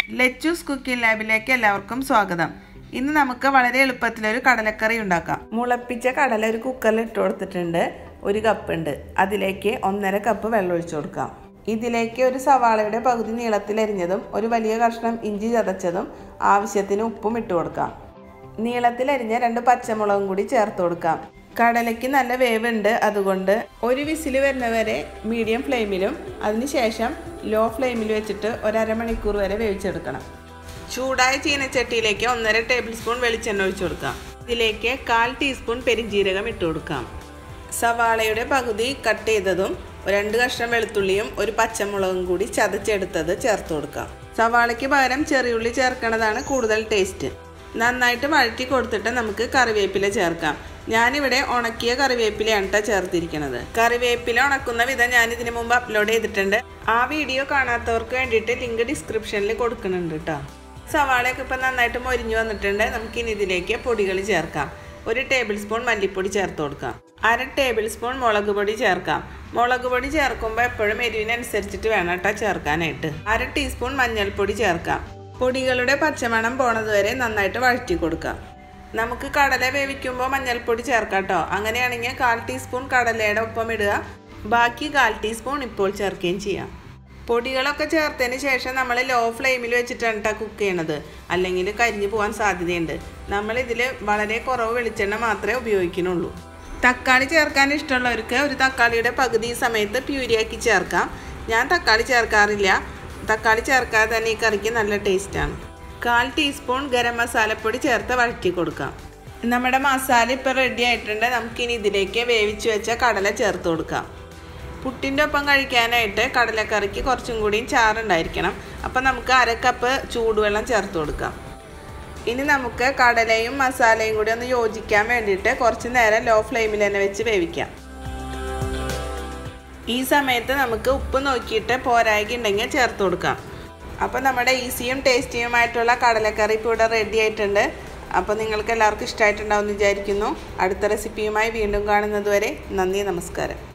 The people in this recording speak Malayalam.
ലെച്ചൂസ് കുക്കിംഗ് ലാബിലേക്ക് എല്ലാവർക്കും സ്വാഗതം. ഇന്ന് നമുക്ക് വളരെ എളുപ്പത്തിലൊരു കടലക്കറി ഉണ്ടാക്കാം. മുളപ്പിച്ച കടല ഒരു കുക്കറിൽ ഇട്ട് കൊടുത്തിട്ടുണ്ട്. 1 കപ്പ് ഉണ്ട്. അതിലേക്ക് 1.5 കപ്പ് വെള്ളം ഒഴിച്ചു കൊടുക്കാം. ഇതിലേക്ക് ഒരു സവാളയുടെ പകുതി നീളത്തിലരിഞ്ഞതും ഒരു വലിയ കഷ്ണം ഇഞ്ചി ചതച്ചതും ആവശ്യത്തിന് ഉപ്പും ഇട്ട് കൊടുക്കാം. നീളത്തിലരിഞ്ഞ 2 പച്ചമുളകും കൂടി ചേർത്ത് കൊടുക്കാം. കടലയ്ക്ക് നല്ല വേവുണ്ട്, അതുകൊണ്ട് ഒരു വിസിൽ വരുന്നവരെ മീഡിയം ഫ്ലെയിമിലും അതിനുശേഷം ലോ ഫ്ലെയിമിൽ വെച്ചിട്ട് 1/2 മണിക്കൂർ വരെ വേവിച്ചെടുക്കണം. ചൂടായ ചീനച്ചട്ടിയിലേക്ക് 1.5 ടേബിൾ സ്പൂൺ വെളിച്ചെണ്ണ ഒഴിച്ചു കൊടുക്കാം. ഇതിലേക്ക് 1/4 ടീസ്പൂൺ പെരിഞ്ജീരകം ഇട്ട് കൊടുക്കാം. സവാളയുടെ പകുതി കട്ട് ചെയ്തതും 2 കഷ്ണം വെളുത്തുള്ളിയും 1 പച്ചമുളകും കൂടി ചതച്ചെടുത്തത് ചേർത്ത് കൊടുക്കാം. സവാളയ്ക്ക് പകരം ചെറിയുള്ളി ചേർക്കണതാണ് കൂടുതൽ ടേസ്റ്റ്. നന്നായിട്ട് വഴറ്റി കൊടുത്തിട്ട് നമുക്ക് കറിവേപ്പില ചേർക്കാം. ഞാനിവിടെ ഉണക്കിയ കറിവേപ്പിലയാണ് ചേർത്തിരിക്കുന്നത്. കറിവേപ്പില ഉണക്കുന്ന വിധം ഞാൻ ഇതിനു മുമ്പ് അപ്ലോഡ് ചെയ്തിട്ടുണ്ട്. ആ വീഡിയോ കാണാത്തവർക്ക് വേണ്ടിയിട്ട് ലിങ്ക് ഡിസ്ക്രിപ്ഷനിൽ കൊടുക്കുന്നുണ്ട് കേട്ടോ. സവാളയൊക്കെ ഇപ്പം നന്നായിട്ട് മൊരിഞ്ഞു വന്നിട്ടുണ്ട്. നമുക്കിനി ഇതിലേക്ക് പൊടികൾ ചേർക്കാം. 1 ടേബിൾ സ്പൂൺ മല്ലിപ്പൊടി ചേർത്ത് കൊടുക്കാം. 1/2 ടേബിൾ സ്പൂൺ മുളക് പൊടി ചേർക്കാം. മുളക് പൊടി ചേർക്കുമ്പോൾ എപ്പോഴും എരിവിനനുസരിച്ചിട്ട് വേണം കേട്ടോ ചേർക്കാനായിട്ട്. 1/2 ടീസ്പൂൺ മഞ്ഞൾപ്പൊടി ചേർക്കാം. പൊടികളുടെ പച്ചമണം പോണത് വരെ നന്നായിട്ട് വഴറ്റി കൊടുക്കാം. നമുക്ക് കടല വേവിക്കുമ്പോൾ മഞ്ഞൾപ്പൊടി ചേർക്കാം കേട്ടോ. അങ്ങനെയാണെങ്കിൽ 1/4 ടീസ്പൂൺ കടലയുടെ ഒപ്പം ഇടുക. ബാക്കി 1/4 ടീസ്പൂൺ ഇപ്പോൾ ചേർക്കുകയും ചെയ്യാം. പൊടികളൊക്കെ ചേർത്തതിന് ശേഷം നമ്മൾ ലോ ഫ്ലെയിമിൽ വെച്ചിട്ടാണ് കേട്ടോ കുക്ക് ചെയ്യണത്. അല്ലെങ്കിൽ കരിഞ്ഞു പോകാൻ സാധ്യതയുണ്ട്. നമ്മളിതിൽ വളരെ കുറവ് വെളിച്ചെണ്ണ മാത്രമേ ഉപയോഗിക്കുന്നുള്ളൂ. തക്കാളി ചേർക്കാൻ ഇഷ്ടമുള്ളവർക്ക് ഒരു തക്കാളിയുടെ പകുതി സമയത്ത് പ്യൂരിയാക്കി ചേർക്കാം. ഞാൻ തക്കാളി ചേർക്കാറില്ല. തക്കാളി ചേർക്കാതെ തന്നെ ഈ കറിക്ക് നല്ല ടേസ്റ്റാണ്. 1/4 ടീസ്പൂൺ ഗരം മസാലപ്പൊടി ചേർത്ത് വഴറ്റി കൊടുക്കാം. നമ്മുടെ മസാല ഇപ്പോൾ റെഡി ആയിട്ടുണ്ട്. നമുക്കിനി ഇതിലേക്ക് വേവിച്ച് വെച്ച കടല ചേർത്ത് കൊടുക്കാം. പുട്ടിൻ്റെ ഒപ്പം കഴിക്കാനായിട്ട് കടലക്കറിക്ക് കുറച്ചും കൂടിയും ചാറുണ്ടായിരിക്കണം. അപ്പം നമുക്ക് 1/2 കപ്പ് ചൂടുവെള്ളം ചേർത്ത് കൊടുക്കാം. ഇനി നമുക്ക് കടലയും മസാലയും കൂടി ഒന്ന് യോജിക്കാൻ വേണ്ടിയിട്ട് കുറച്ച് നേരം ലോ ഫ്ലെയിമിൽ തന്നെ വെച്ച് വേവിക്കാം. ഈ സമയത്ത് നമുക്ക് ഉപ്പ് നോക്കിയിട്ട് പോരായ്കയുണ്ടെങ്കിൽ ചേർത്ത് കൊടുക്കാം. അപ്പോൾ നമ്മുടെ ഈസിയും ടേസ്റ്റിയുമായിട്ടുള്ള കടലക്കറി ഇപ്പോൾ ഇവിടെ റെഡി ആയിട്ടുണ്ട്. അപ്പോൾ നിങ്ങൾക്ക് എല്ലാവർക്കും ഇഷ്ടമായിട്ടുണ്ടാവും എന്ന് വിചാരിക്കുന്നു. അടുത്ത റെസിപ്പിയുമായി വീണ്ടും കാണുന്നത് വരെ നന്ദി, നമസ്കാരം.